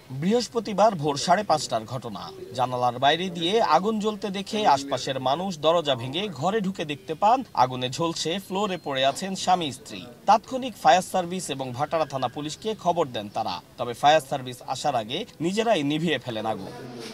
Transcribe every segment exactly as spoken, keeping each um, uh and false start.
বৃহস্পতিবার ভোর সাড়ে পাঁচটার ঘটনা। জানালার বাইরে দিয়ে আগুন জ্বলতে দেখে আশপাশের মানুষ দরজা ভেঙে ঘরে ঢুকে দেখতে পান আগুনে ঝলসে ফ্লোরে পড়ে আছেন স্বামী স্ত্রী। তাৎক্ষণিক ফায়ার সার্ভিস এবং ভাটারা থানা পুলিশকে খবর দেন তারা। তবে ফায়ার সার্ভিস আসার আগে নিজেরাই নিভিয়ে ফেলেন আগুন।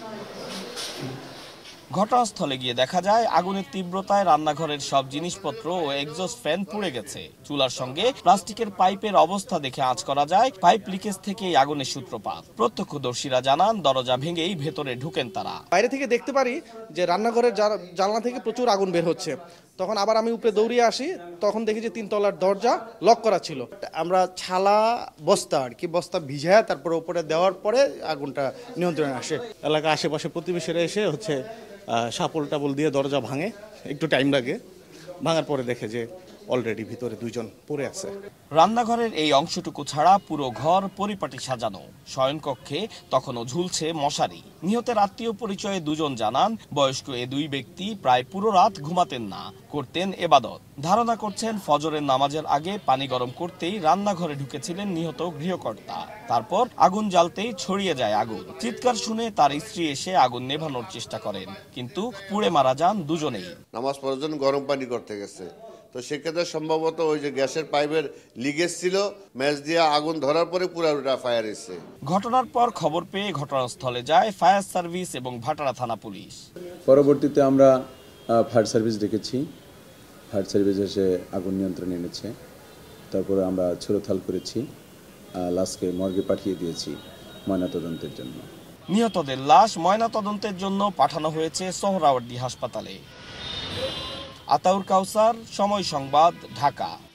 ঘটনাস্থলে গিয়ে দেখা যায় আগুনের তীব্রতায় রান্নাঘরের সব জিনিসপত্র ও এক্সস্ট ফ্যান পুড়ে গেছে। চুলার সঙ্গে প্লাস্টিকের পাইপের অবস্থা দেখে আঁচ করা যায় পাইপ লিকেজ থেকেই আগুনের সূত্রপাত। প্রত্যক্ষদর্শীরা জানান দরজা ভেঙেই ভেতরে ঢুকেন তারা। বাইরে থেকে দেখতে পারি যে রান্নাঘরের জানলা থেকে প্রচুর আগুন বের হচ্ছে। তখন আবার আমি উপরে দৌড়িয়ে আসি, তখন দেখি যে তিনতলার দরজা লক করা ছিল। আমরা ছালা বস্তা আর কি বস্তা ভিজায় তারপরে উপরে দেওয়ার পরে আগুনটা নিয়ন্ত্রণে আসে। এলাকা আশেপাশে প্রতিবেশীরা এসে হচ্ছে সাপল টাপল দিয়ে দরজা ভাঙে, একটু টাইম লাগে। ভাঙার পরে দেখে যে অলরেডি ভিতরে দুইজন পড়ে আছে। রান্নাঘরের এই অংশটুকু ছাড়া পুরো ঘর পরিপাটি সাজানো। শয়নকক্ষে তখনও ঝুলছে মশারি। নিহতের আত্মীয় পরিচয়ে দুজন জানান বয়স্ক এ দুই ব্যক্তি প্রায় পুরো রাত ঘুমাতেন না, করতেন এবাদত। ধারণা করছেন ফজরের নামাজের আগে পানি গরম করতেই রান্নাঘরে ঢুকেছিলেন নিহত গৃহকর্তা। তারপর আগুন জ্বালতেই ছড়িয়ে যায় আগুন। চিৎকার শুনে তার স্ত্রী এসে আগুন নেভানোর চেষ্টা করেন, কিন্তু পুড়ে মারা যান দুজনেই। নামাজ পড়ার জন্য গরম পানি করতে গেছে, তো সেক্ষেত্রে সম্ভবত ওই যে গ্যাসের পাইপের লিকেজ ছিল, ম্যাচ দিয়ে আগুন ধরার পরে পুরোটা ফায়ার এসেছে। ঘটনার পর খবর পেয়ে ঘটনাস্থলে যায় ফায়ার সার্ভিস এবং ভাটারা থানা পুলিশ। পরবর্তীতে আমরা ফায়ার সার্ভিস ডেকেছি। ফায়ার সার্ভিস এসে আগুন নিয়ন্ত্রণে এনেছে। তারপরে আমরা ছুড়োথাল করেছি, লাশকে মর্গে পাঠিয়ে দিয়েছি ময়নাতদন্তের জন্য। নিহতদের লাশ ময়নাতদন্তের জন্য পাঠানো হয়েছে সোহরাওয়ার্দী হাসপাতালে। আতাউর কাউসার, সময় সংবাদ, ঢাকা।